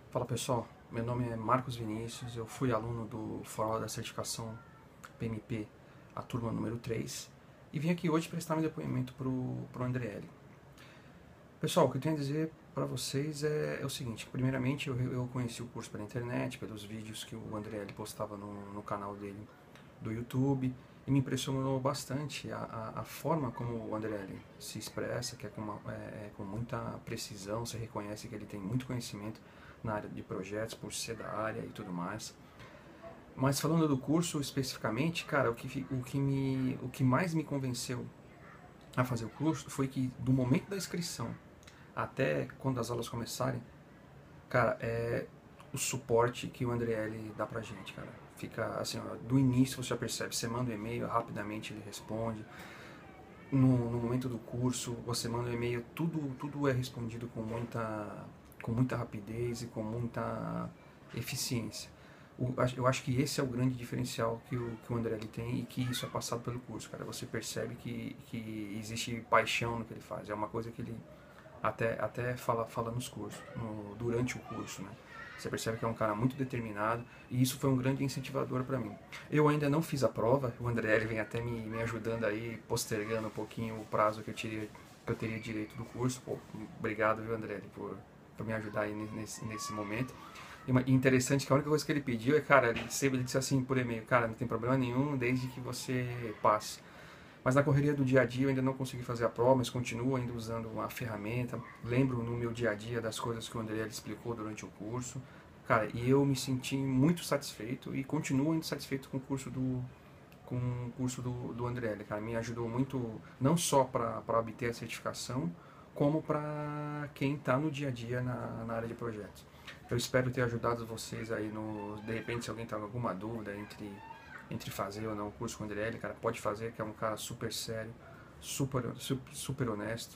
Fala pessoal, meu nome é Marcos Vinícius, eu fui aluno do Fórum da Certificação PMP, a turma número 3, e vim aqui hoje prestar meu depoimento para o Andriele. Pessoal, o que eu tenho a dizer para vocês é o seguinte: primeiramente eu conheci o curso pela internet, pelos vídeos que o Andriele postava no canal dele do YouTube, e me impressionou bastante a forma como o Andriele se expressa, que é com muita precisão. Você reconhece que ele tem muito conhecimento na área de projetos, por ser da área e tudo mais. Mas falando do curso especificamente, cara, o que mais me convenceu a fazer o curso foi que do momento da inscrição até quando as aulas começarem, cara, é o suporte que o Andriele dá pra gente, cara. Fica assim, ó, do início você já percebe, você manda um e-mail, rapidamente ele responde. No momento do curso, você manda um e-mail, tudo é respondido com muita rapidez e com muita eficiência. Eu acho que esse é o grande diferencial que o Andriele tem, e que isso é passado pelo curso, cara. Você percebe que existe paixão no que ele faz. É uma coisa que ele até fala nos cursos, durante o curso, né? Você percebe que é um cara muito determinado, e isso foi um grande incentivador para mim. Eu ainda não fiz a prova, o André vem até me ajudando aí, postergando um pouquinho o prazo que eu teria direito do curso. Pô, obrigado, viu, André, por me ajudar aí nesse momento. E interessante que a única coisa que ele pediu é, cara, ele disse assim por e-mail: cara, não tem problema nenhum desde que você passe. Mas na correria do dia a dia eu ainda não consegui fazer a prova, mas continuo ainda usando a ferramenta. Lembro no meu dia a dia das coisas que o André explicou durante o curso. Cara, e eu me senti muito satisfeito e continuo ainda satisfeito com o curso do André. Cara, me ajudou muito, não só para obter a certificação, como para quem está no dia a dia na área de projetos. Eu espero ter ajudado vocês aí de repente, se alguém está com alguma dúvida entre fazer ou não o curso com o Andriele, cara, pode fazer, que é um cara super sério, super honesto,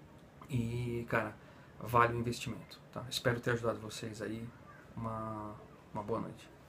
e, cara, vale o investimento, tá? Espero ter ajudado vocês aí. Uma boa noite.